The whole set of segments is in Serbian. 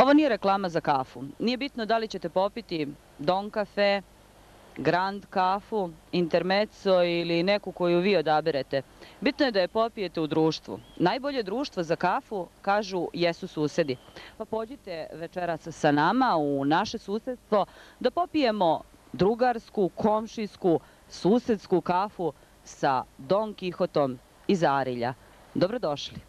Ovo nije reklama za kafu. Nije bitno da li ćete popiti Don kafe, Grand kafu, Intermezzo ili neku koju vi odaberete. Bitno je da je popijete u društvu. Najbolje društvo za kafu, kažu, jesu susedi. Pa pođite večeras sa nama u naše susedstvo da popijemo drugarsku, komšijsku, susedsku kafu sa Don Kihotom iz Arilja. Dobrodošli.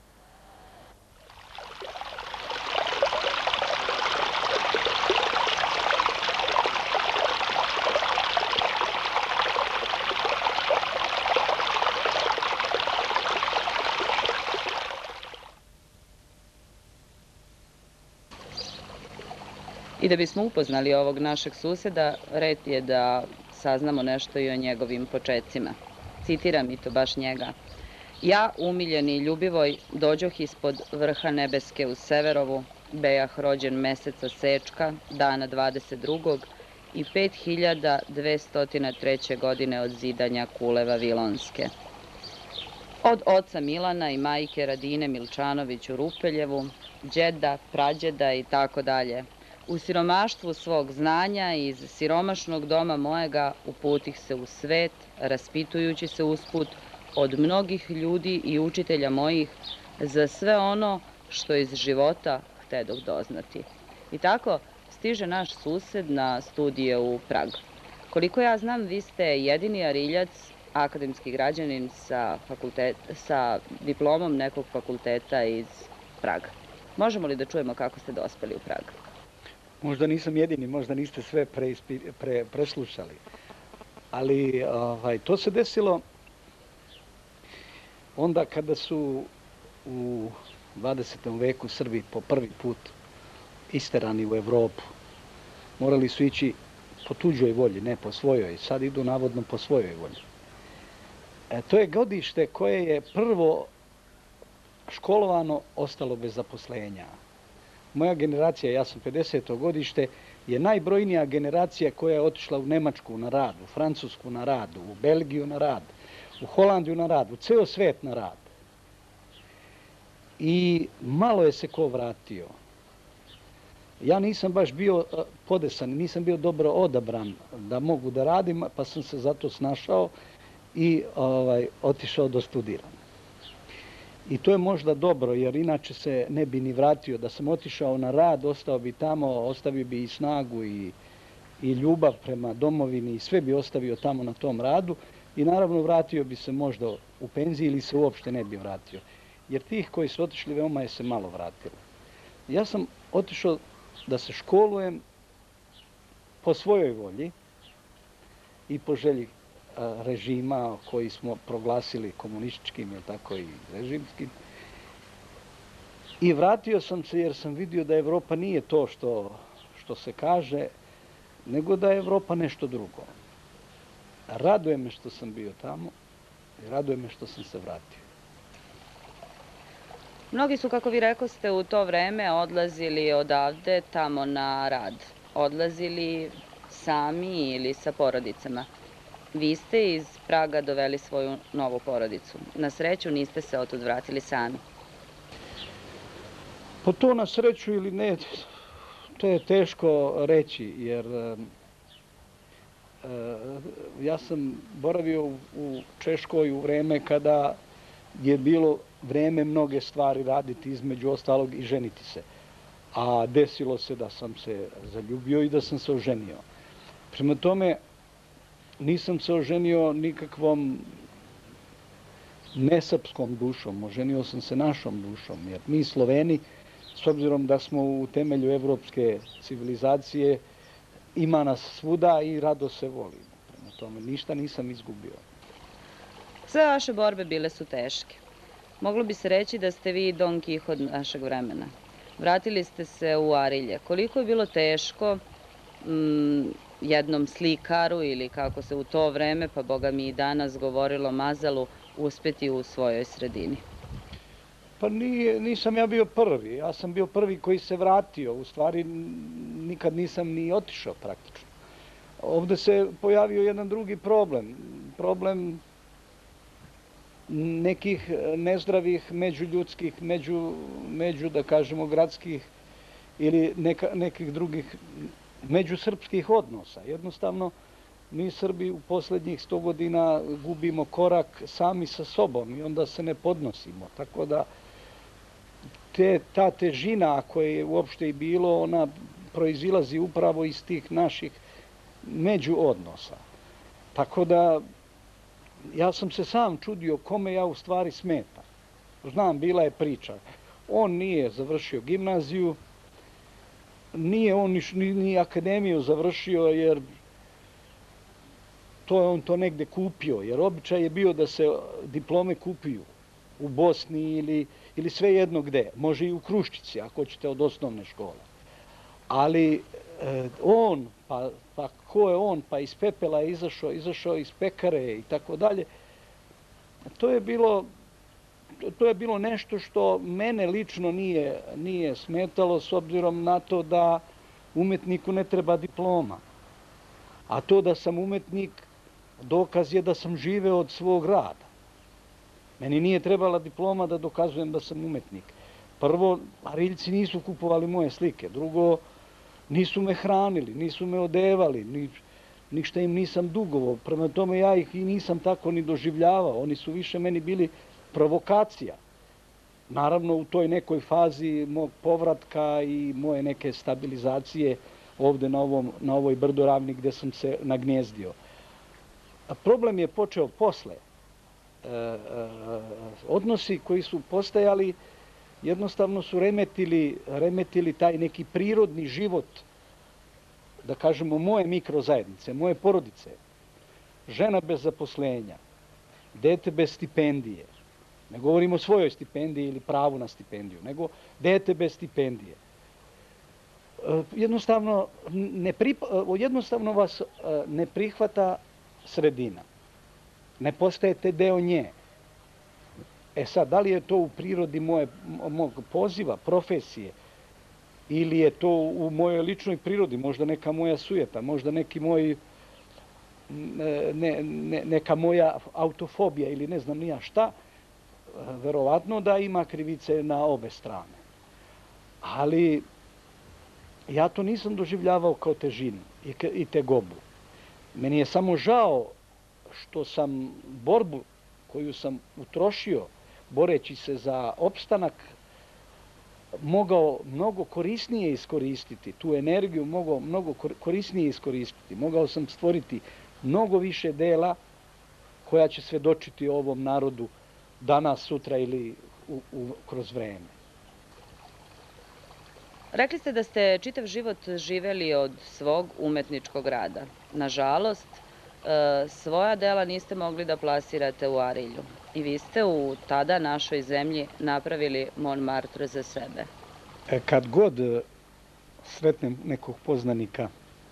I da bismo upoznali ovog našeg suseda, red je da saznamo nešto i o njegovim početcima. Citiram i to baš njega. Ja, umiljeni Ljubivoj, dođoh ispod vrha nebeske u Severovu, bejah rođen meseca Sečka, dana 22. i 5203. godine od zidanja kule Vavilonske. Od oca Milana i majke Radine Milčanović u Rupeljevu, đeda, prađeda i tako dalje. U siromaštvu svog znanja i iz siromašnog doma mojega uputih se u svet, raspitujući se usput od mnogih ljudi i učitelja mojih za sve ono što iz života htedoh doznati. I tako stiže naš sused na studije u Prag. Koliko ja znam, vi ste jedini Ariljac, akademski građanin sa diplomom nekog fakulteta iz Praga. Možemo li da čujemo kako ste dospeli u Prag? Možda nisam jedini, možda niste sve preslušali. Ali to se desilo onda kada su u 20. veku Srbi po prvi put isterani u Evropu. Morali su ići po tuđoj volji, ne po svojoj. Sad idu navodno po svojoj volji. To je godište koje je prvo školovano ostalo bez zaposlenja. Moja generacija, ja sam 50. godište, je najbrojnija generacija koja je otišla u Nemačku na rad, u Francusku na rad, u Belgiju na rad, u Holandiju na rad, u ceo svet na rad. I malo je se ko vratio. Ja nisam baš bio podesan, nisam bio dobro odabran da mogu da radim, pa sam se zato snašao i otišao do studiranja. I to je možda dobro, jer inače se ne bi ni vratio. Da sam otišao na rad, ostao bi tamo, ostavio bi i snagu i ljubav prema domovini i sve bi ostavio tamo na tom radu. I naravno vratio bi se možda u penziji ili se uopšte ne bi vratio. Jer tih koji su otišli veoma je se malo vratilo. Ja sam otišao da se školujem po svojoj volji i po želji režima koji smo proglasili komunističkim, ili tako i režimskim. I vratio sam se jer sam vidio da Evropa nije to što se kaže, nego da je Evropa nešto drugo. Raduje me što sam bio tamo i raduje me što sam se vratio. Mnogi su, kako vi rekoste, u to vreme odlazili odavde tamo na rad. Odlazili sami ili sa porodicama. Vi ste iz Praga doveli svoju novu porodicu. Na sreću niste se otud vratili sami. Po to na sreću ili ne, to je teško reći, jer ja sam boravio u Češkoj u vreme kada je bilo vreme mnoge stvari raditi, između ostalog i ženiti se. A desilo se da sam se zaljubio i da sam se oženio. Prema tome, nisam se oženio nikakvom nesrpskom dušom, oženio sam se našom dušom, jer mi Sloveni, s obzirom da smo u temelju evropske civilizacije, ima nas svuda i rado se volimo. Prema tome, ništa nisam izgubio. Sve vaše borbe bile su teške. Moglo bi se reći da ste vi Don Kihot našeg vremena. Vratili ste se u Arilje. Koliko je bilo teško jednom slikaru ili kako se u to vreme, pa boga mi i danas govorilo mazalu, uspeti u svojoj sredini? Pa nisam ja bio prvi. Ja sam bio prvi koji se vratio. U stvari nikad nisam ni otišao praktično. Ovde se pojavio jedan drugi problem. Problem nekih nezdravih međuljudskih, da kažemo, gradskih ili nekih drugih međusrpskih odnosa. Jednostavno, mi Srbi u posljednjih 100 godina gubimo korak sami sa sobom i onda se ne podnosimo. Tako da ta težina, ako je uopšte i bilo, ona proizilazi upravo iz tih naših međuodnosa. Tako da ja sam se sam čudio kome ja u stvari smetam. Znam, bila je priča. On nije završio gimnaziju, nije on ni akademiju završio, jer on to negde kupio, jer običaj je bio da se diplome kupuju u Bosni ili svejedno gde. Može i u Kruščici, ako hoćete, od osnovne škole. Ali on, pa ko je on, pa iz pepela je izašao iz pekare i tako dalje, to je bilo nešto što mene lično nije smetalo, s obzirom na to da umetniku ne treba diploma. A to da sam umetnik, dokaz je da sam živeo od svog rada. Meni nije trebala diploma da dokazujem da sam umetnik. Prvo, Ariljci nisu kupovali moje slike. Drugo, nisu me hranili, nisu me odevali, ništa im nisam dugovao. Prema tome ja ih i nisam tako ni doživljavao. Oni su više meni bili provokacija. Naravno, u toj nekoj fazi mog povratka i moje neke stabilizacije ovde na ovoj Brdoravni gde sam se nagnjezdio. Problem je počeo posle. Odnosi koji su postajali jednostavno su remetili taj neki prirodni život, da kažemo, moje mikrozajednice, moje porodice. Žena bez zaposlenja, dete bez stipendije, ne govorimo o svojoj stipendiji ili pravu na stipendiju, nego dete bez stipendije. Jednostavno vas ne prihvata sredina. Ne postajete deo nje. E sad, da li je to u prirodi mog poziva, profesije, ili je to u mojoj ličnoj prirodi, možda neka moja sujeta, možda neka moja autofobija ili ne znam nija šta, verovatno da ima krivice na obe strane. Ali ja to nisam doživljavao kao težinu i tegobu. Meni je samo žao što sam borbu koju sam utrošio boreći se za opstanak mogao mnogo korisnije iskoristiti, tu energiju mogao mnogo korisnije iskoristiti. Mogao sam stvoriti mnogo više dela koja će svedočiti ovom narodu danas, sutra ili kroz vreme. Rekli ste da ste čitav život živeli od svog umetničkog rada. Nažalost, svoja dela niste mogli da plasirate u Arilju. I vi ste u tada našoj zemlji napravili Montmartre za sebe. Kad god sretnem nekog poznanika,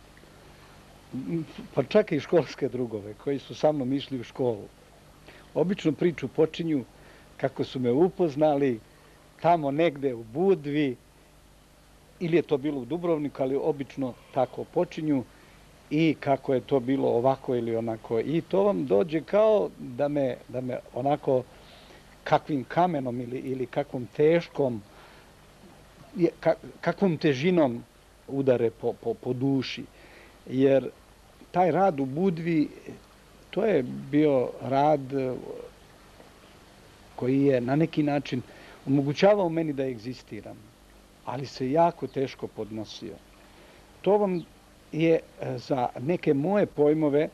pa čak i školske drugove koji su sa mnom išli u školu, obično priču počinju kako su me upoznali tamo negde u Budvi, ili je to bilo u Dubrovniku, ali obično tako počinju, i kako je to bilo ovako ili onako. I to vam dođe kao da me onako kakvim kamenom ili kakvom teškom, kakvom težinom udare po duši. Jer taj rad u Budvi, to je bio rad koji je na neki način omogućavao meni da egzistiram, ali se jako teško podnosio. To vam je za neke moje pojmove,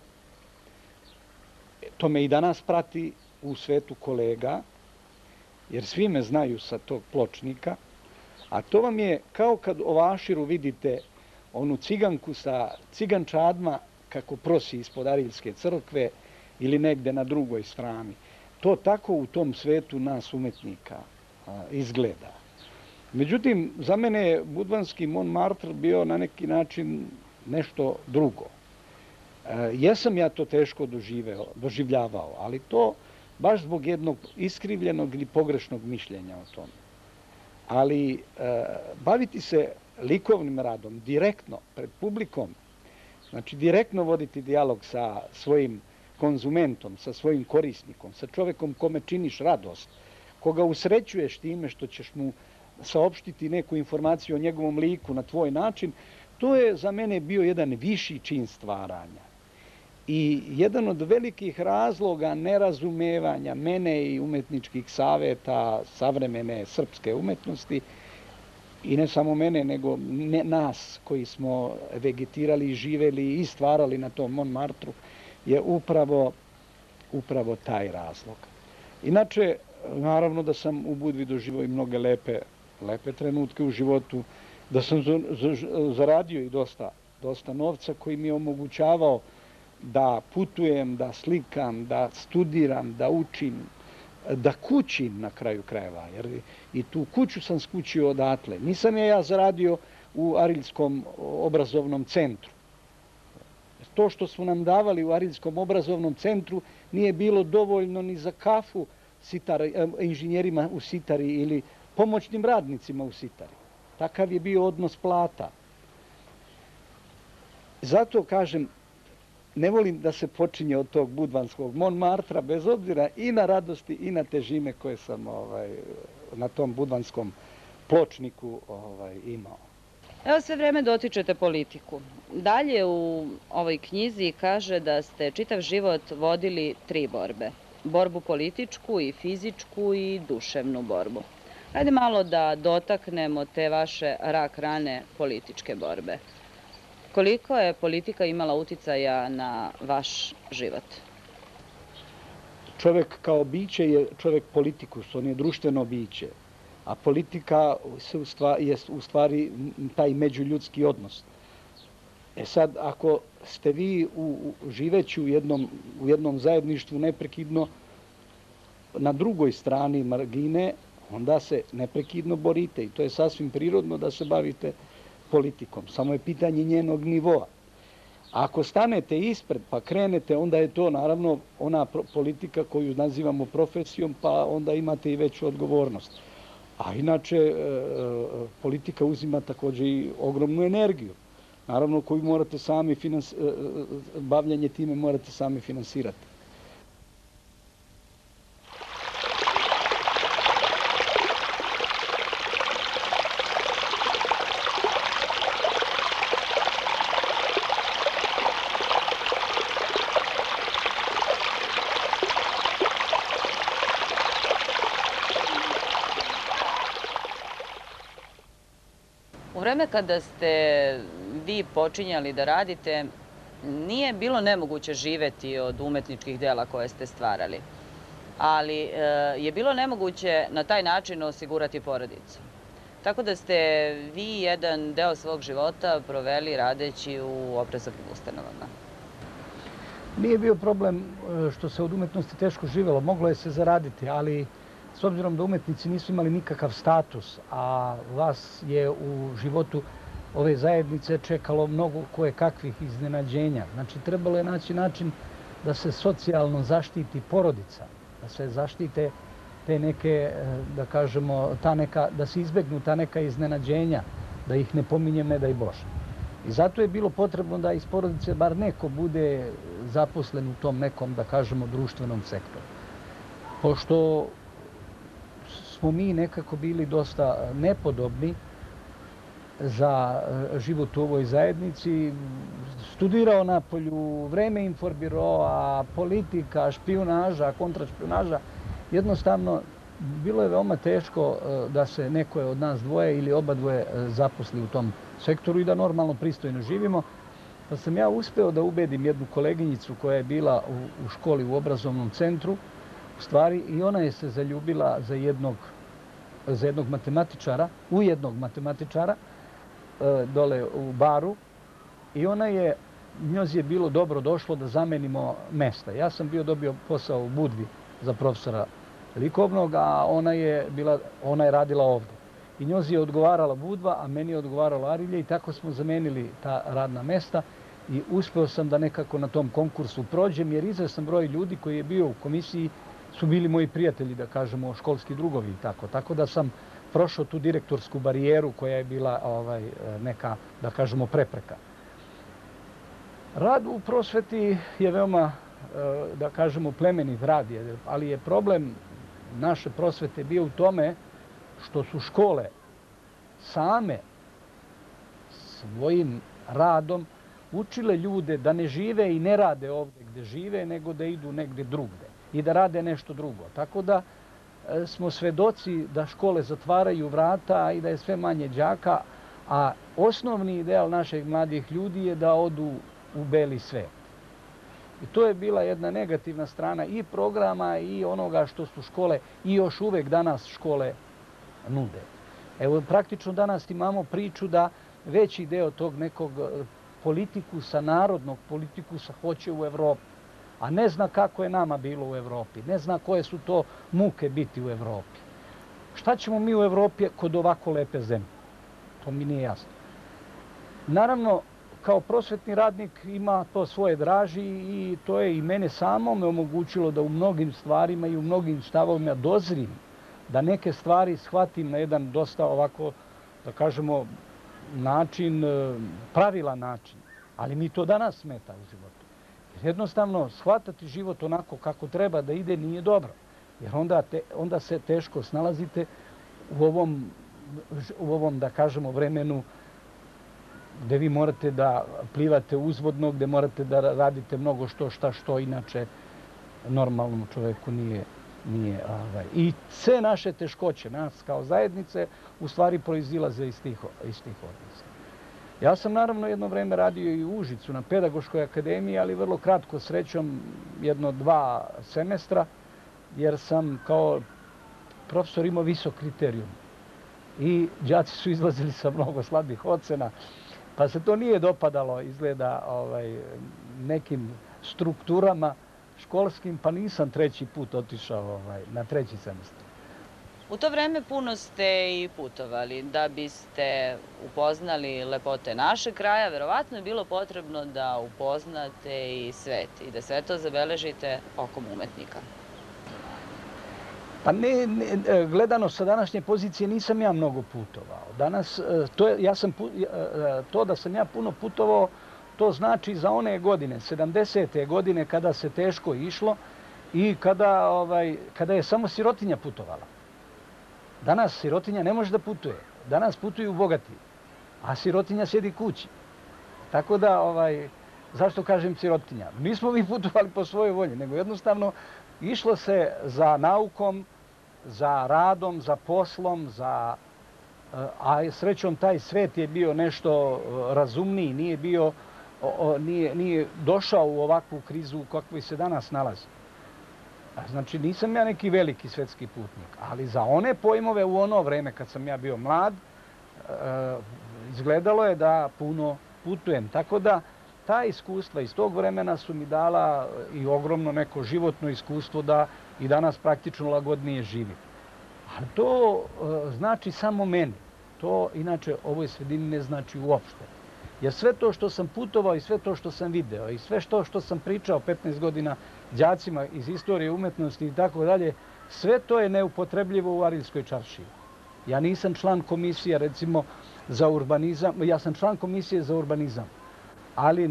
to me i danas prati u svetu kolega, jer svi me znaju sa tog pločnika, a to vam je kao kad u Vaširu vidite onu ciganku sa cigančadma kako prosi ispod Ariljske crkve ili negde na drugoj strani. To tako u tom svetu nas umetnika izgleda. Međutim, za mene je budvanski Montmartre bio na neki način nešto drugo. Jesam ja to teško doživljavao, ali to baš zbog jednog iskrivljenog ili pogrešnog mišljenja o tome. Ali baviti se likovnim radom direktno, pred publikom, znači direktno voditi dijalog sa svojim konzumentom, sa svojim korisnikom, sa čovekom kome činiš radost, koga usrećuješ time što ćeš mu saopštiti neku informaciju o njegovom liku na tvoj način, to je za mene bio jedan viši čin stvaranja. I jedan od velikih razloga nerazumevanja mene i umetničkih saveta savremene srpske umetnosti, i ne samo mene, nego nas koji smo vegetirali i živeli i stvarali na tom Montmartru, je upravo taj razlog. Inače, naravno da sam u Budvi doživio i mnoge lepe trenutke u životu, da sam zaradio i dosta novca koji mi je omogućavao da putujem, da slikam, da studiram, da učim, da kućim na kraju krajeva. Jer i tu kuću sam skućio odatle. Nisam je ja zaradio u Ariljskom obrazovnom centru. To što su nam davali u Ariljskom obrazovnom centru nije bilo dovoljno ni za kafu inženjerima u Sitari ili pomoćnim radnicima u Sitari. Takav je bio odnos plata. Zato kažem, ne volim da se počinje od tog budvanskog Montmartra, bez obzira i na radosti i na težine koje sam na tom budvanskom pločniku imao. Evo, sve vreme dotičete politiku. Dalje u ovoj knjizi kaže da ste čitav život vodili 3 borbe. Borbu političku i fizičku i duševnu borbu. Hajde malo da dotaknemo te vaše rak rane političke borbe. Koliko je politika imala uticaja na vaš život? Čovek kao biće je čovek politikus, on je društveno biće. A politika je u stvari taj međuljudski odnos. Sad, ako ste vi živeći u jednom zajedništvu neprekidno na drugoj strani margine, onda se neprekidno borite i to je sasvim prirodno da se bavite politikom. Samo je pitanje njenog nivoa. Ako stanete ispred pa krenete, onda je to naravno ona politika koju nazivamo profesijom, pa onda imate i veću odgovornost. A inače, politika uzima također i ogromnu energiju. Naravno, koju morate sami bavljanje time morate sami finansirati. U vreme kada ste vi počinjali da radite, nije bilo nemoguće živeti od umetničkih dela koje ste stvarali, ali je bilo nemoguće na taj način osigurati porodicu. Tako da ste vi jedan deo svog života proveli radeći u obrazovnim ustanovama. Nije bio problem što se od umetnosti teško živelo, moglo je se zaraditi, ali s obzirom da umetnici nisu imali nikakav status, a vas je u životu ove zajednice čekalo mnogo kakvih iznenađenja. Znači, trebalo je naći način da se socijalno zaštiti porodica, da se zaštite te neke, da kažemo, da se izbegnu ta neka iznenađenja, da ih ne pominjem, ne daj Bože. I zato je bilo potrebno da iz porodice bar neko bude zaposlen u tom nekom, da kažemo, društvenom sektoru. Pošto smo mi nekako bili dosta nepodobni za život u ovoj zajednici, studirao napolju, vreme inforbiroa, politika, špijunaža, kontrašpijunaža, jednostavno bilo je veoma teško da se neko od nas dvoje ili oba dvoje zaposli u tom sektoru i da normalno pristojno živimo. Pa sam ja uspeo da ubedim jednu koleginicu koja je bila u školi u obrazovnom centru, u stvari, i ona je se zaljubila za jednog matematičara, u jednog matematičara, dole u Baru, i njoj je bilo dobro došlo da zamenimo mesta. Ja sam dobio posao u Budvi za profesora likovnog, a ona je radila ovdje. I njoj je odgovarala Budva, a meni je odgovaralo Arilje, i tako smo zamenili ta radna mesta i uspeo sam da nekako na tom konkursu prođem, jer izvestan broj ljudi koji je bio u komisiji su bili moji prijatelji, da kažemo, školski drugovi i tako. Tako da sam prošao tu direktorsku barijeru koja je bila neka, da kažemo, prepreka. Rad u prosveti je veoma, da kažemo, plemenit rad, ali je problem naše prosvete bio u tome što su škole same svojim radom učile ljude da ne žive i ne rade ovdje gdje žive, nego da idu negdje drugdje i da rade nešto drugo. Tako da smo svedoci da škole zatvaraju vrata i da je sve manje đaka, a osnovni ideal naših mladih ljudi je da odu u beli svet. I to je bila jedna negativna strana i programa i onoga što su škole i još uvek danas škole nude. Evo, praktično danas imamo priču da veći deo tog nekog politikusa, narodnog politikusa hoće u Evropu, a ne zna kako je nama bilo u Evropi, ne zna koje su to muke biti u Evropi. Šta ćemo mi u Evropi kod ovako lepe zemlje? To mi nije jasno. Naravno, kao prosvetni radnik ima to svoje draži i to je i mene samo me omogućilo da u mnogim stvarima i u mnogim stavovima dozrim, da neke stvari shvatim na jedan dosta ovako, da kažemo, način, pravilan način. Ali mi to danas smeta u životu. Jer jednostavno, shvatati život onako kako treba da ide nije dobro. Jer onda se teško snalazite u ovom, da kažemo, vremenu gdje vi morate da plivate uzvodno, gdje morate da radite mnogo što inače normalnom čovjeku nije. I sve naše teškoće, nas kao zajednice, u stvari proizilaze iz tih odnosa. Ja sam naravno jedno vreme radio i u Užicu na Pedagoškoj akademiji, ali vrlo kratko, srećom 1-2 semestra, jer sam kao profesor imao visok kriterijum. I đaci su izlazili sa mnogo slabih ocena, pa se to nije dopadalo, izgleda, nekim strukturama školskim, pa nisam 3. put otišao na 3. semestar. U to vreme puno ste i putovali. Da biste upoznali lepote našeg kraja, verovatno je bilo potrebno da upoznate i svet i da sve to zabeležite okom umetnika. Pa ne, gledano sa današnje pozicije nisam ja mnogo putovao. Danas, to da sam ja puno putovao, to znači za one godine, 70. godine, kada se teško išlo i kada je samo sirotinja putovala. Danas sirotinja ne može da putuje. Danas putuju bogati, a sirotinja sjedi kući. Tako da, zašto kažem sirotinja? Nismo mi putovali po svojoj volji, nego jednostavno išlo se za naukom, za radom, za poslom, a srećom taj svet je bio nešto razumniji, nije došao u ovakvu krizu u kakvoj se danas nalazi. Znači, nisam ja neki veliki svetski putnik, ali za one pojmove u ono vreme kad sam ja bio mlad, izgledalo je da puno putujem. Tako da, ta iskustva iz tog vremena su mi dala i ogromno neko životno iskustvo da i danas praktično lagodnije živim. Ali to znači samo meni. To, inače, ovoj sredini ne znači uopšte. Jer sve to što sam putovao i sve to što sam video i sve što sam pričao 15 godina đacima iz istorije umetnosti i tako dalje, sve to je neupotrebljivo u Arilskoj čaršiji. Ja nisam član komisije, recimo, za urbanizam, ja sam član komisije za urbanizam, ali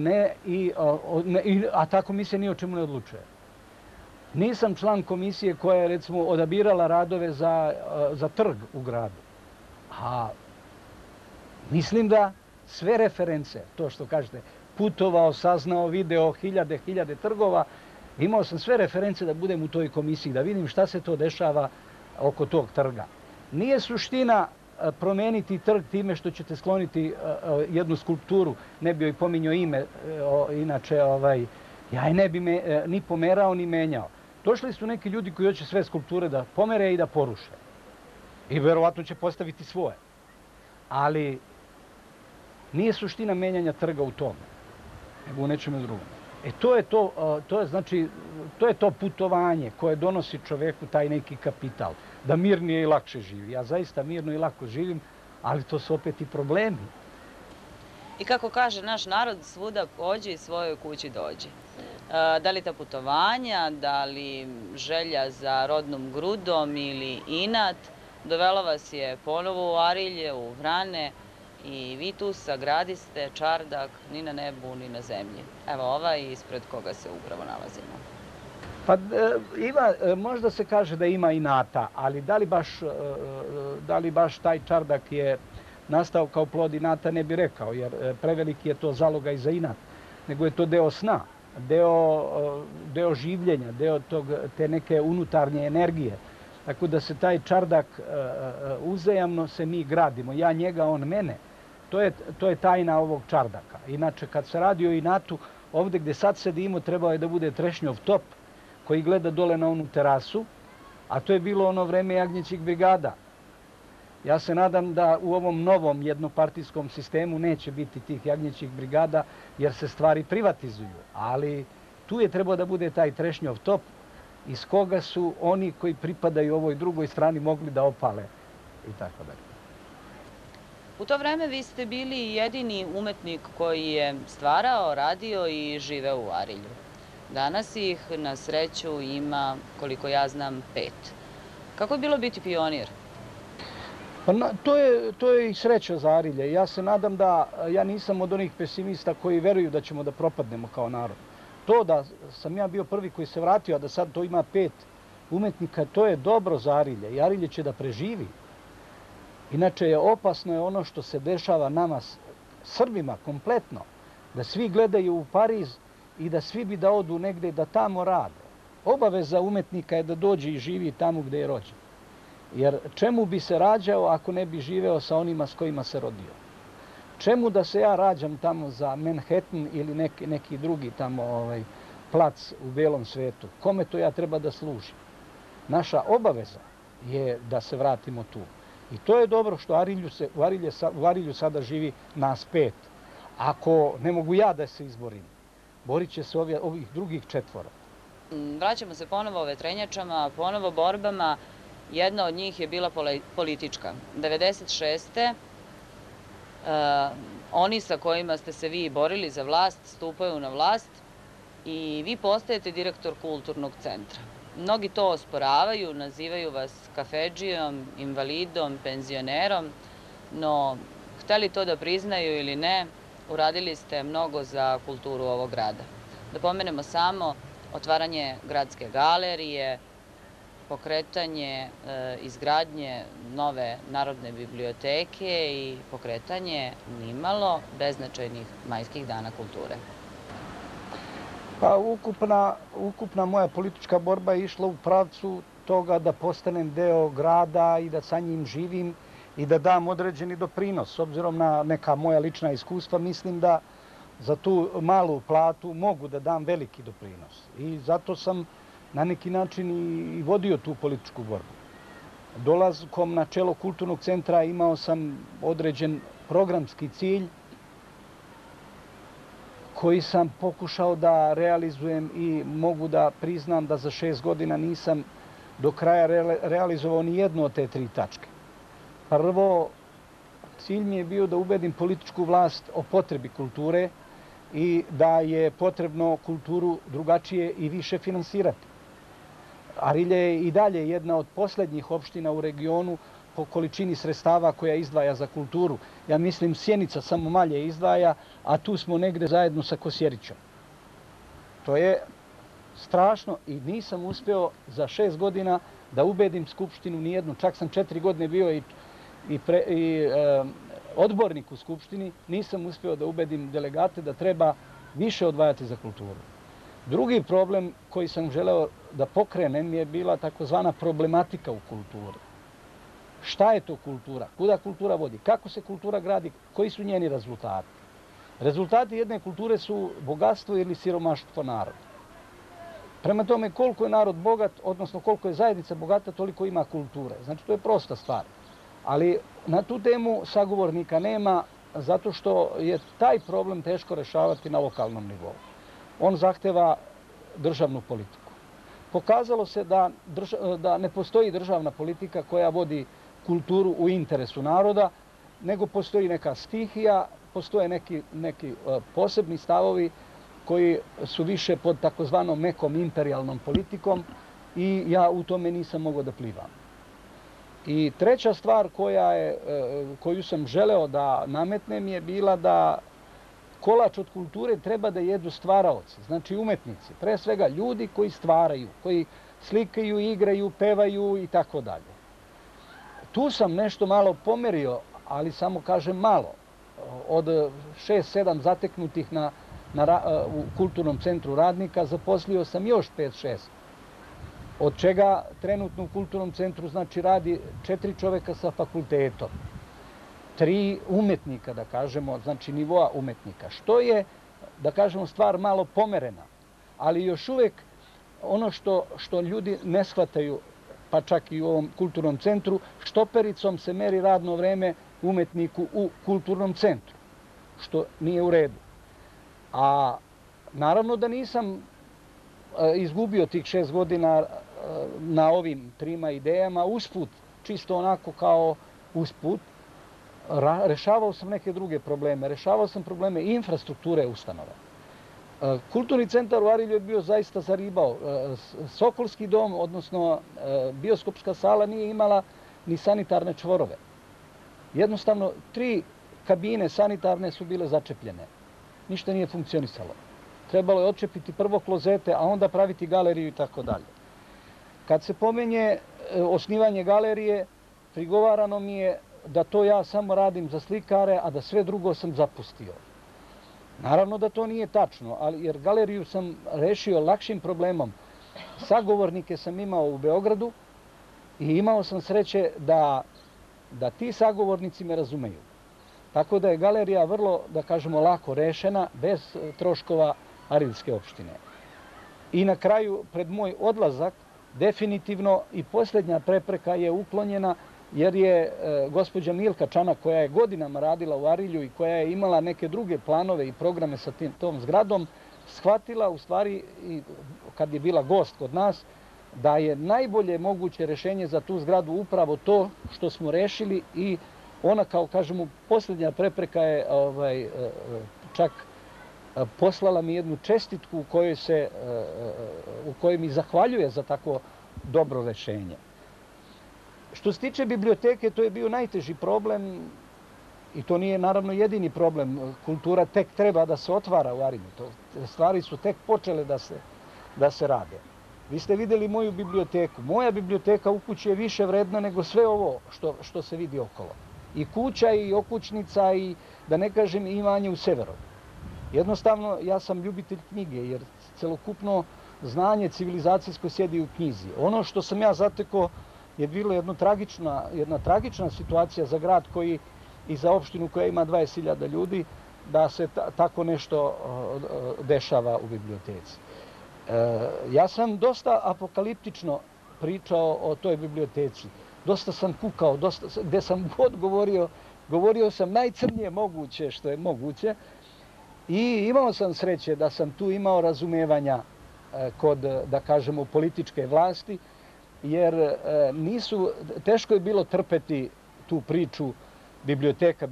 a ta komisija ni o čemu ne odlučuje. Nisam član komisije koja je, recimo, odabirala radove za trg u gradu. A mislim da sve reference, to što kažete, putovao, saznao, video hiljade trgova, imao sam sve reference da budem u toj komisiji, da vidim šta se to dešava oko tog trga. Nije suština promeniti trg time što ćete skloniti jednu skulpturu, ne bi joj pominjao ime, inače ja je ne bi ni pomerao ni menjao. Došli su neki ljudi koji hoće sve skulpture da pomere i da poruše. I verovatno će postaviti svoje. Ali nije suština menjanja trga u tome, nego u nečemu drugom. To je to putovanje koje donosi čoveku taj neki kapital, da mirnije i lakše živi. Ja zaista mirno i lako živim, ali to su opet i problemi. I kako kaže naš narod, svuda pođi i svojoj kući dođi. Da li ta putovanja, da li želja za rodnom grudom ili inat, dovelo vas je ponovo u Arilje, u Vrane, i vi tu sagradiste čardak ni na nebu, ni na zemlji. Evo ovaj ispred koga se upravo nalazimo. Pa možda se kaže da ima inata, ali da li baš taj čardak je nastao kao plod inata ne bi rekao, jer preveliki je to zalogaj za inat, nego je to deo sna, deo življenja, deo te neke unutarnje energije. Tako da se taj čardak, uzajamno se mi gradimo, ja njega, on mene. To je tajna ovog čardaka. Inače, kad se radi o inatu, ovde gde sad sedimo trebao je da bude trešnjov top koji gleda dole na onu terasu, a to je bilo ono vreme jagnjećih brigada. Ja se nadam da u ovom novom jednopartijskom sistemu neće biti tih jagnjećih brigada, jer se stvari privatizuju. Ali tu je trebao da bude taj trešnjov top iz koga su oni koji pripadaju ovoj drugoj strani mogli da opale i tako dalje. U to vreme vi ste bili jedini umetnik koji je stvarao, radio i živeo u Arilju. Danas ih, na sreću, ima, koliko ja znam, 5. Kako je bilo biti pionir? Pa to je i sreća za Arilje. Ja se nadam da ja nisam od onih pesimista koji veruju da ćemo da propadnemo kao narod. To da sam ja bio prvi koji se vratio, a da sad to ima 5 umetnika, to je dobro za Arilje i Arilje će da preživi. Inače je opasno je ono što se dešava nama Srbima kompletno, da svi gledaju u Pariz i da svi bi da odu negde da tamo rade. Obaveza umetnika je da dođe i živi tamo gde je rođen. Jer čemu bi se rađao ako ne bi živeo sa onima s kojima se rodio? Čemu da se ja rađam tamo za Manhattan ili neki drugi tamo plac u belom svetu? Kome to ja treba da služim? Naša obaveza je da se vratimo tu. I to je dobro što u Arilju sada živi nas 5. Ako ne mogu ja da se izborim, borit će se ovih drugih 4. Vraćamo se ponovo vetrenjačama, ponovo borbama. Jedna od njih je bila politička. 96. Oni sa kojima ste se vi borili za vlast stupaju na vlast i vi postajete direktor kulturnog centra. Mnogi to osporavaju, nazivaju vas kafedžijom, invalidom, penzionerom, no hteli to da priznaju ili ne, uradili ste mnogo za kulturu ovog grada. Da pomenemo samo otvaranje gradske galerije, pokretanje izgradnje nove Narodne biblioteke i pokretanje nimalo beznačajnih majskih dana kulture. Pa ukupna moja politička borba je išla u pravcu toga da postanem deo grada i da sa njim živim i da dam određeni doprinos. S obzirom na neka moja lična iskustva, mislim da za tu malu platu mogu da dam veliki doprinos. I zato sam na neki način i vodio tu političku borbu. Dolaskom na čelo kulturnog centra imao sam određen programski cilj koji sam pokušao da realizujem i mogu da priznam da za 6 godina nisam do kraja realizovao ni jednu od te 3 tačke. Prvo, cilj mi je bio da ubedim političku vlast o potrebi kulture i da je potrebno kulturu drugačije i više finansirati. Arilje je i dalje jedna od poslednjih opština u regionu po količini sredstava koja izdvaja za kulturu. Ja mislim Sjenica samo malje izdvaja, a tu smo negde zajedno sa Kosjerićom. To je strašno i nisam uspeo za 6 godina da ubedim Skupštinu nijednu. Čak sam 4 godine bio i odbornik u Skupštini. Nisam uspeo da ubedim delegate da treba više odvajati za kulturu. Drugi problem koji sam želeo da pokrenem je bila takozvana problematika u kulturi. Šta je to kultura? Kuda kultura vodi? Kako se kultura gradi? Koji su njeni rezultati? Rezultati jedne kulture su bogatstvo ili siromaštvo naroda. Prema tome, koliko je narod bogat, odnosno koliko je zajednica bogata, toliko ima kulture. Znači, to je prosta stvar. Ali na tu temu sagovornika nema, zato što je taj problem teško rešavati na lokalnom nivou. On zahteva državnu politiku. Pokazalo se da ne postoji državna politika koja vodi kulturu u interesu naroda, nego postoji neka stihija, postoje neki posebni stavovi koji su više pod takozvanom mekom imperijalnom politikom i ja u tome nisam mogao da plivam. I treća stvar koju sam želeo da nametnem je bila da kolač od kulture treba da jedu stvaraoci, znači umetnici, pre svega ljudi koji stvaraju, koji slikaju, igraju, pevaju i tako dalje. Tu sam nešto malo pomerio, ali samo kažem malo. Od 6-7 zateknutih u Kulturnom centru Radnika zaposlio sam još 5-6. Od čega trenutno u Kulturnom centru znači radi 4 čoveka sa fakultetom. 3 umetnika, da kažemo, znači nivoa umetnika. Što je, da kažemo, stvar malo pomerena. Ali još uvek ono što ljudi ne shvataju, pa čak i u ovom Kulturnom centru, štopericom se meri radno vreme umetniku u Kulturnom centru, što nije u redu. A naravno da nisam izgubio tih 6 godina na ovim 3 idejama, usput, čisto onako kao usput, rešavao sam neke druge probleme. Rešavao sam probleme infrastrukture ustanova. Kulturni centar u Arilju je bio zaista zaribao. Sokolski dom, odnosno bioskopska sala, nije imala ni sanitarne čvorove. Jednostavno, 3 kabine sanitarne su bile začepljene. Ništa nije funkcionisalo. Trebalo je odčepiti prvo klozete, a onda praviti galeriju i tako dalje. Kad se pomenje osnivanje galerije, prigovarano mi je da to ja samo radim za slikare, a da sve drugo sam zapustio. Naravno da to nije tačno, jer galeriju sam rešio lakšim problemom. Sagovornike sam imao u Beogradu i imao sam sreće da ti sagovornici me razumeju. Tako da je galerija vrlo, da kažemo, lako rešena, bez troškova Ariljske opštine. I na kraju, pred moj odlazak, definitivno i posljednja prepreka je uklonjena, jer je gospođa Milka Čanak, koja je godinama radila u Arilju i koja je imala neke druge planove i programe sa tom zgradom, shvatila, u stvari, kad je bila gost kod nas, da je najbolje moguće rešenje za tu zgradu upravo to što smo rešili i ona, kao kažemo, posljednja prepreka je čak poslala mi jednu čestitku u kojoj mi zahvaljuje za tako dobro rešenje. Što se tiče biblioteke, to je bio najteži problem i to nije naravno jedini problem. Kultura tek treba da se otvara u Arilju. Stvari su tek počele da se rade. Vi ste videli moju biblioteku. Moja biblioteka u kući je više vredna nego sve ovo što se vidi okolo. I kuća i okućnica i, da ne kažem, imanje u Severu. Jednostavno, ja sam ljubitelj knjige, jer celokupno znanje civilizacijsko sjedi u knjizi. Ono što sam ja zatekao je bilo jedna tragična situacija za grad i za opštinu koja ima 20.000 ljudi, da se tako nešto dešava u biblioteci. Ja sam dosta apokaliptično pričao o toj biblioteci. Dosta sam kukao, gde sam god govorio sam najcrnije moguće što je moguće i imao sam sreće da sam tu imao razumevanja kod, da kažemo, političke vlasti, jer teško je bilo trpeti tu priču biblioteka.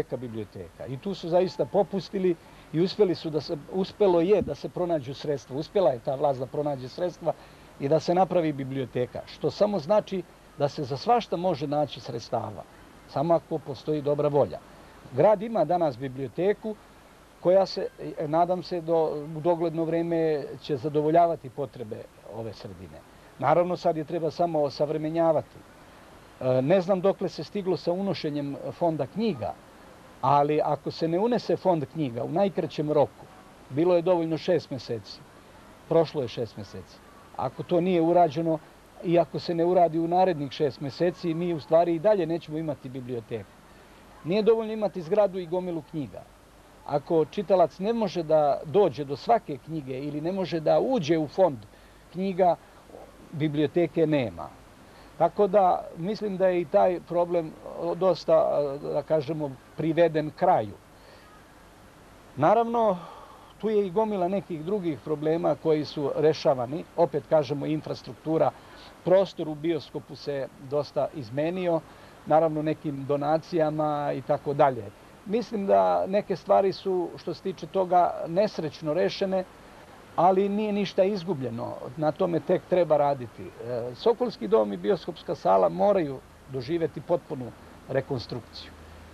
I tu su zaista popustili i uspelo je da se pronađu sredstva. Uspela je ta vlast da pronađe sredstva i da se napravi biblioteka, što samo znači da se za svašta može naći sredstava, samo ako postoji dobra volja. Grad ima danas biblioteku koja se, nadam se, u dogledno vreme će zadovoljavati potrebe ove sredine. Naravno, sad je treba samo osavremenjavati. Ne znam dokle se stiglo sa unošenjem fonda knjiga, ali ako se ne unese fond knjiga u najkraćem roku, bilo je dovoljno 6 meseci, prošlo je 6 meseci. Ako to nije urađeno i ako se ne uradi u narednih 6 meseci, mi u stvari i dalje nećemo imati biblioteku. Nije dovoljno imati zgradu i gomilu knjiga. Ako čitalac ne može da dođe do svake knjige ili ne može da uđe u fond knjiga, biblioteke nema. Tako da mislim da je i taj problem dosta, da kažemo, priveden kraju. Naravno, tu je i gomila nekih drugih problema koji su rešavani. Opet kažemo, infrastruktura, prostor u bioskopu se dosta izmenio, naravno nekim donacijama i tako dalje. Mislim da neke stvari su, što se tiče toga, nesrećno rešene, ali nije ništa izgubljeno. Na tome tek treba raditi. Sokolski dom i bioskopska sala moraju doživjeti potpunu rekonstrukciju.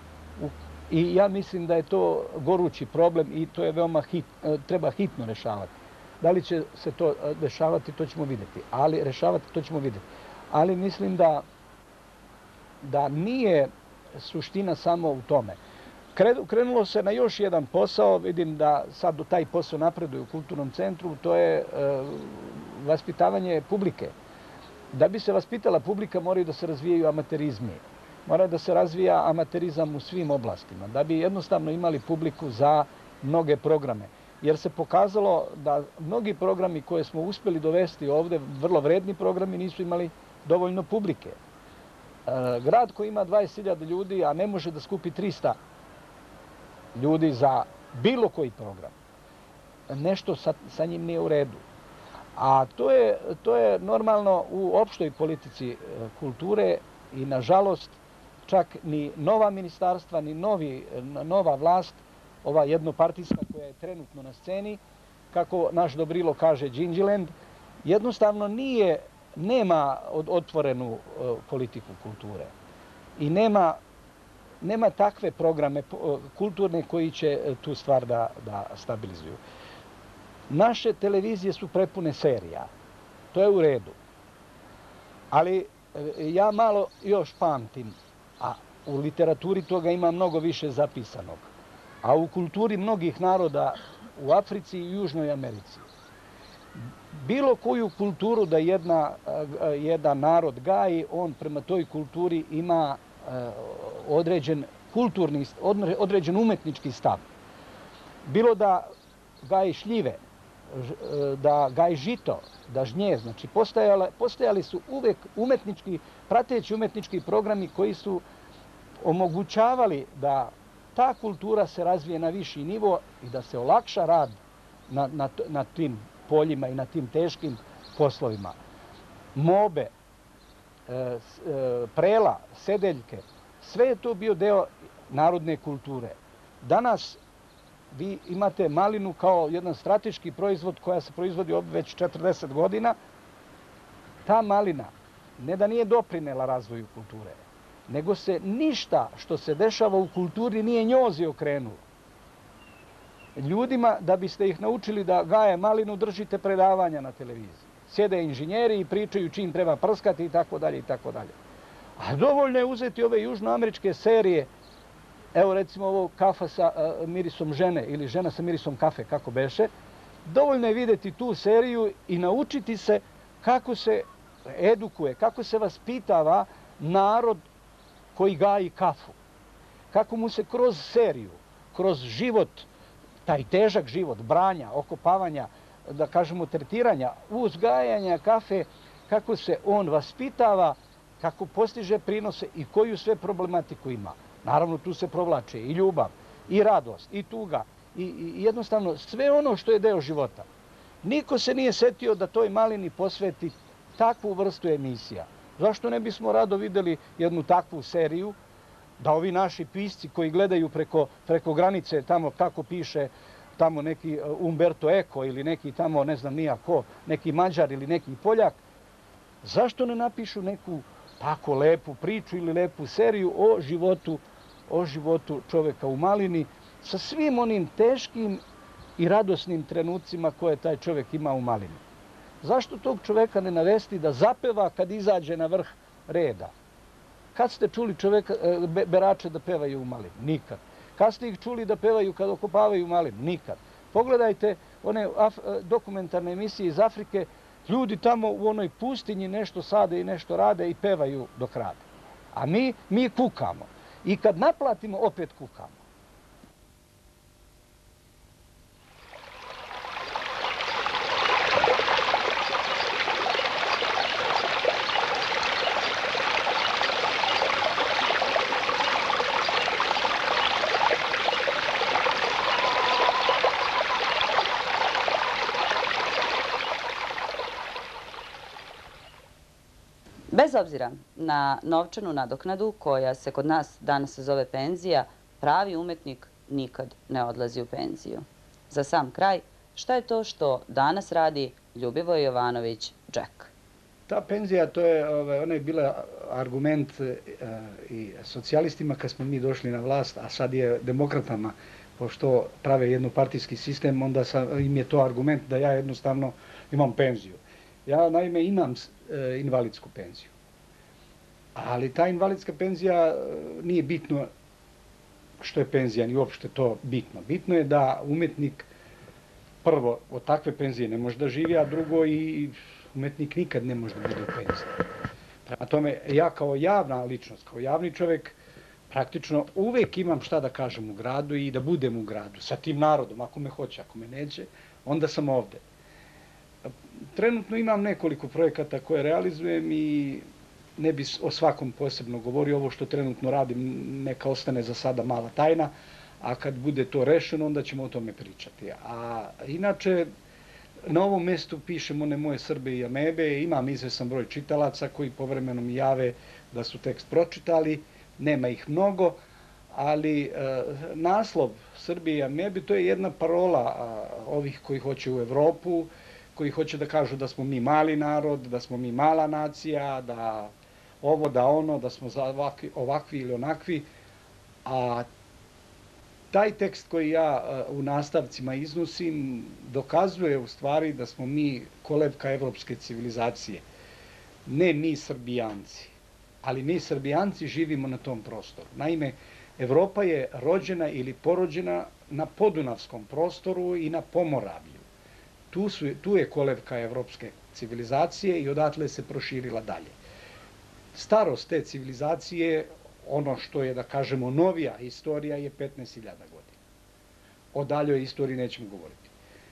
I ja mislim da je to gorući problem i to je veoma treba hitno rešavati. Da li će se to dešavati, to ćemo vidjeti. Ali mislim da nije suština samo u tome. Krenulo se na još jedan posao, vidim da sad taj posao napreduje u kulturnom centru, to je vaspitavanje publike. Da bi se vaspitala publika moraju da se razvijaju amaterizmi. Mora da se razvija amaterizam u svim oblastima, da bi jednostavno imali publiku za mnoge programe. Jer se pokazalo da mnogi programi koje smo uspjeli dovesti ovde, vrlo vredni programi, nisu imali dovoljno publike. Grad koji ima 20.000 ljudi, a ne može da skupi 300 ljudi za bilo koji program, nešto sa njim nije u redu. A to je normalno u opštoj politici kulture i nažalost čak ni nova ministarstva, ni nova vlast, ova jednopartijska koja je trenutno na sceni, kako naš Dobrilo kaže Đinđiland, jednostavno nema otvorenu politiku kulture i nema takve programe kulturne koji će tu stvar da stabilizuju. Naše televizije su prepune serija, to je u redu, ali ja malo još pamtim, a u literaturi toga ima mnogo više zapisanog, a u kulturi mnogih naroda u Africi i Južnoj Americi. Bilo koju kulturu da jedan narod gaji, on prema toj kulturi ima određen umetnički stav. Bilo da gaji šljive, da gaji žito, da žnje, znači postojali su uvek prateći umetnički programi koji su omogućavali da ta kultura se razvije na viši nivo i da se olakša rad na tim poljima i na tim teškim poslovima. Mobe, prela, sedeljke, sve je to bio deo narodne kulture. Danas vi imate malinu kao jedan strateški proizvod koja se proizvodi već 40 godina. Ta malina ne da nije doprinela razvoju kulture, nego se ništa što se dešava u kulturi nije njozi okrenulo. Ljudima, da biste ih naučili da gaje malinu, držite predavanja na televiziji. Sjede inženjeri i pričaju čim treba prskati i tako dalje i tako dalje. A dovoljno je uzeti ove južnoameričke serije, evo recimo ovo kafa sa mirisom žene ili žena sa mirisom kafe, kako beše. Dovoljno je videti tu seriju i naučiti se kako se edukuje, kako se vaspitava narod koji gaji kafu. Kako mu se kroz seriju, kroz život, taj težak život, branja, okopavanja, da kažemo tretiranja, uzgajanja kafe, kako se on vaspitava, kako postiže prinose i koju sve problematiku ima. Naravno, tu se provlače i ljubav, i radost, i tuga, i jednostavno sve ono što je deo života. Niko se nije setio da toj malini posveti takvu vrstu emisija. Zašto ne bismo rado videli jednu takvu seriju, da ovi naši pisci koji gledaju preko granice, tamo kako piše, tamo neki Umberto Eco ili neki tamo, ne znam nija ko, neki Mađar ili neki Poljak, zašto ne napišu neku tako lepu priču ili lepu seriju o životu čoveka u malini sa svim onim teškim i radosnim trenucima koje taj čovek ima u malini. Zašto tog čoveka ne navesti da zapeva kad izađe na vrh reda? Kad ste čuli berače da pevaju u malini? Nikad. Kad ste ih čuli da pevaju kad okopavaju malinu? Nikad. Pogledajte one dokumentarne emisije iz Afrike, ljudi tamo u onoj pustinji nešto sade i nešto rade i pevaju dok rade. A mi kukamo. I kad naplatimo, opet kukamo. Bez obzira na novčanu nadoknadu koja se kod nas danas zove penzija, pravi umetnik nikad ne odlazi u penziju. Za sam kraj, šta je to što danas radi Ljubivoj Jovanović Džek? Ta penzija, ona je bila argument i socijalistima kad smo mi došli na vlast, a sad je demokratama, pošto prave jednopartijski sistem, onda im je to argument da ja jednostavno imam penziju. Ja naime imam invalidsku penziju. Ali ta invalidska penzija nije bitno što je penzija, ni uopšte to bitno. Bitno je da umetnik prvo od takve penzije ne može da živi, a drugo i umetnik nikad ne može da bude u penziji. Prema tome, ja kao javna ličnost, kao javni čovek, praktično uvek imam šta da kažem u gradu i da budem u gradu sa tim narodom, ako me hoće, ako me neće, onda sam ovde. Trenutno imam nekoliko projekata koje realizujem i ne bi o svakom posebno govorio. Ovo što trenutno radim neka ostane za sada mala tajna, a kad bude to rešeno, onda ćemo o tome pričati. A inače, na ovom mestu pišem one moje Srbe i amebe, imam izvesan broj čitalaca koji povremeno mi jave da su tekst pročitali, nema ih mnogo, ali naslov Srbije i amebe to je jedna parola ovih koji hoće u Evropu, koji hoće da kažu da smo mi mali narod, da smo mi mala nacija, da ovo, da ono, da smo ovakvi ili onakvi, a taj tekst koji ja u nastavcima iznosim dokazuje u stvari da smo mi kolevka evropske civilizacije. Ne mi Srbijanci, ali mi Srbijanci živimo na tom prostoru. Naime, Evropa je rođena ili porođena na podunavskom prostoru i na Pomoravlju. Tu je kolevka evropske civilizacije i odatle se proširila dalje. Starost te civilizacije, ono što je, da kažemo, novija istorija je 15.000 godina. O daljoj istoriji nećemo govoriti.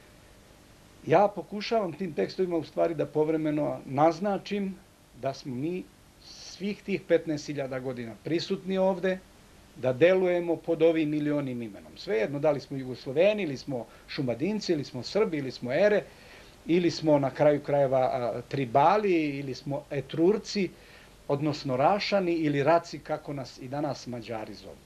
Ja pokušavam tim tekstovima u stvari da povremeno naznačim da smo mi svih tih 15.000 godina prisutni ovde, da delujemo pod ovim ili onim imenom. Svejedno, da li smo Jugosloveni, ili smo Šumadinci, ili smo Srbi, ili smo Ere, ili smo na kraju krajeva Tribali, ili smo Etrurci, odnosno Rašani ili Raci, kako nas i danas Mađari zovu.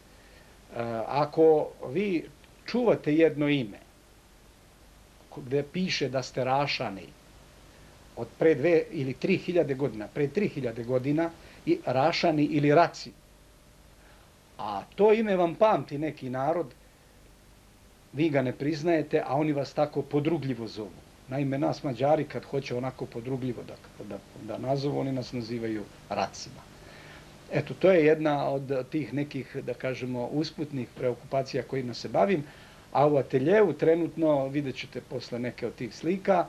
Ako vi čuvate jedno ime gde piše da ste Rašani od pre 2 ili 3.000 godina, pre 3.000 godina, i Rašani ili Raci, a to ime vam pamti neki narod, vi ga ne priznajete, a oni vas tako podrugljivo zovu. Naime, nas Mađari, kad hoće onako podrugljivo da nazovu, oni nas nazivaju Racima. Eto, to je jedna od tih nekih, da kažemo, usputnih preokupacija kojima se bavim, a u ateljevu trenutno, vidjet ćete posle neke od tih slika,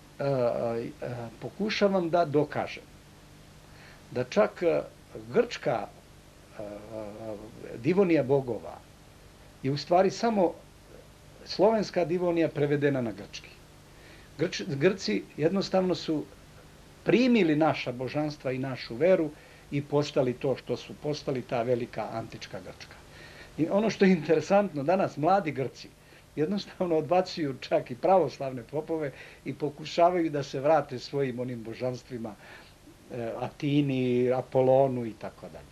pokušavam da dokažem da čak grčka divonija bogova je u stvari samo slovenska divonija prevedena na grčki. Grci jednostavno su primili naša božanstva i našu veru i postali to što su postali, ta velika antička Grčka. I ono što je interesantno, danas mladi Grci jednostavno odbacuju čak i pravoslavne popove i pokušavaju da se vrate svojim onim božanstvima, Atini, Apolonu i tako dalje.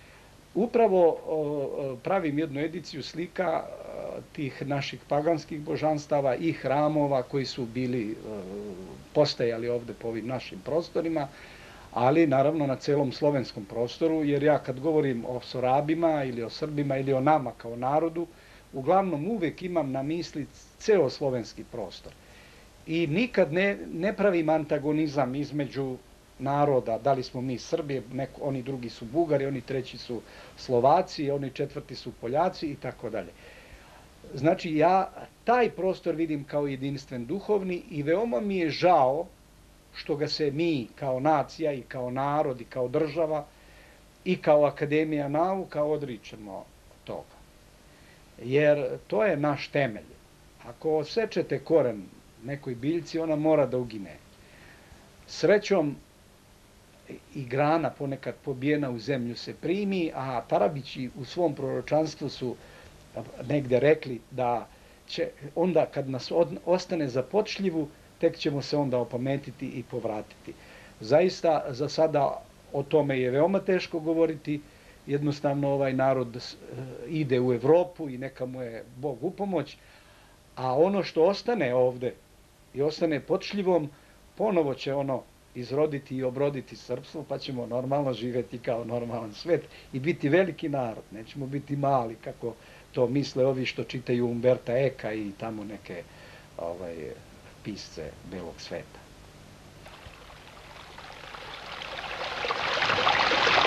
Upravo pravim jednu ediciju slika tih naših paganskih božanstava i hramova koji su bili, postajali ovde po ovim našim prostorima, ali naravno na celom slovenskom prostoru, jer ja kad govorim o Sorabima ili o Srbima ili o nama kao narodu, uglavnom uvek imam na misli ceo slovenski prostor. I nikad ne pravim antagonizam između naroda, da li smo mi Srbi, oni drugi su Bugari, oni treći su Slovaci, oni četvrti su Poljaci i tako dalje. Znači, ja taj prostor vidim kao jedinstven duhovni i veoma mi je žao što ga se mi kao nacija i kao narod i kao država i kao Akademija nauka odričemo toga. Jer to je naš temelj. Ako osečete koren nekoj biljci, ona mora da ugine. Srećom, i grana ponekad pobijena u zemlju se primi, a Tarabići u svom proročanstvu su negde rekli da će onda kad nas ostane za počljivu, tek ćemo se onda opametiti i povratiti. Zaista, za sada o tome je veoma teško govoriti, jednostavno ovaj narod ide u Evropu i neka mu je Bog upomoć, a ono što ostane ovde i ostane počljivom, ponovo će ono izroditi i obroditi srpstvo, pa ćemo normalno živeti kao normalan svet i biti veliki narod. Nećemo biti mali, kako to misle ovi što čitaju Umberta Eka i tamo neke pisce belog sveta.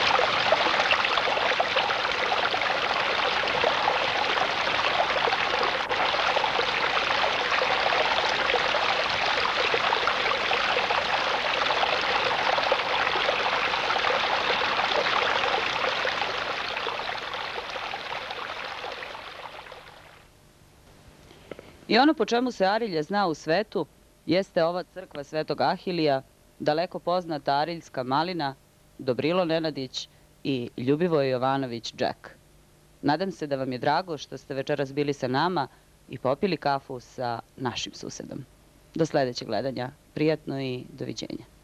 I ono po čemu se Arilje zna u svetu jeste ova crkva Svetog Ahilija, daleko poznata Ariljska malina, Dobrilo Nenadić i Ljubivoj Jovanović Džek. Nadam se da vam je drago što ste večeras bili sa nama i popili kafu sa našim susedom. Do sledećeg gledanja. Prijatno i doviđenja.